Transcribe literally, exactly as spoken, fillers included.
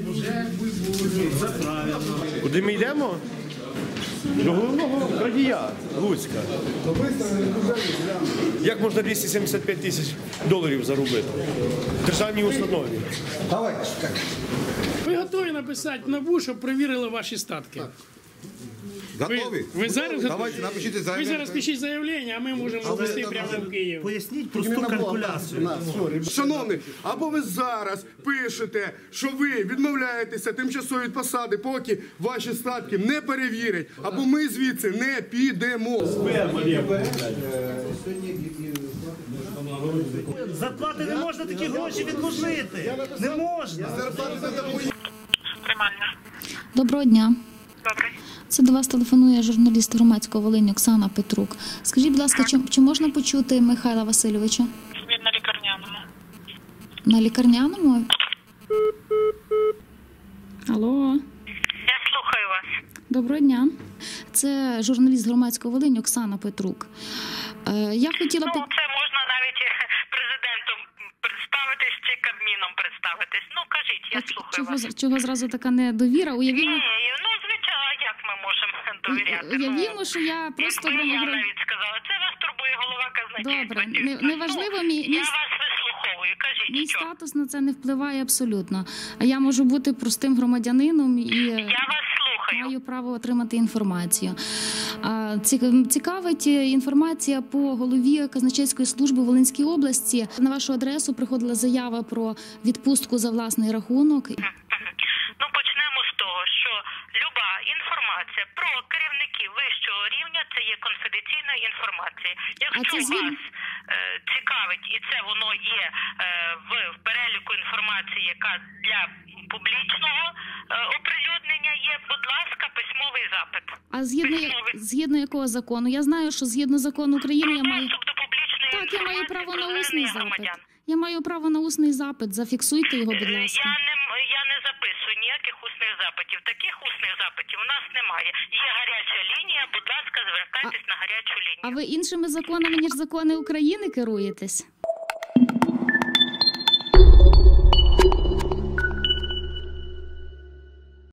Куди ми йдемо? До головного крадія Луцька. Як можна двісті сімдесят п'ять тисяч доларів заробити в державній установі? Ви готові написати в НАБУ, щоб перевірили ваші статки? Готові? Ви, ви зараз Давайте напишіть заявлення. Ви зараз пишіть заявлення, а ми можемо ввести прямо в Київ. Поясніть просту калькуляцію. Шановний, або ви зараз пишете, що ви відмовляєтеся тимчасово від посади, поки ваші статки не перевірять, або ми звідси не підемо. Зарплати не можна такі гроші відложити. Не можна. Доброго дня. Добре. Це до вас телефонує журналіст громадського Волинь Оксана Петрук. Скажіть, будь ласка, чи, чи можна почути Михайла Васильовича? Він на лікарняному. На лікарняному? Алло. Я слухаю вас. Доброго дня. Це журналіст громадського Волинь Оксана Петрук. Е, я хотіла... Ну, це можна навіть президентом представитись чи Кабміном представитись. Ну, кажіть, я А слухаю чого, вас. чого зразу така недовіра? Уявімо... Ні, ну, звичайно, як ми можемо довіряти? Уявімо, ну, що я просто... Якби я вимогла- навіть сказала, це вас турбує голова казначейства. Добре, не- неважливо, ну, мій- я мій- вас вислуховую, кажіть, Мій що? статус на це не впливає абсолютно. А я можу бути простим громадянином і... Я вас слухаю. Маю право отримати інформацію. А, ці- Цікавить інформація по голові казначейської служби в Волинській області. На вашу адресу приходила заява про відпустку за власний рахунок. Ну, почнемо з того, що люба інформація про керівників вищого рівня – це є конфіденційна інформація. Якщо це звід- вас е, цікавить, і це воно є е, в, в переліку інформації, яка для публічного е, оприлюднення є, будь ласка, письмовий запит. А згідно, Письмовий. згідно якого закону? Я знаю, що згідно закону України Про я маю... доступ до публічної Так, я маю інформації право про на усний звернення запит. громадян. Я маю право на усний запит. Зафіксуйте його, будь Е, ласка. Я не, м- я не записую ніяких усних запитів. Таких усних запитів у нас немає. Є гаряча лінія, будь ласка, звертайтесь на гарячу лінію. А ви іншими законами, ніж закони України, керуєтесь?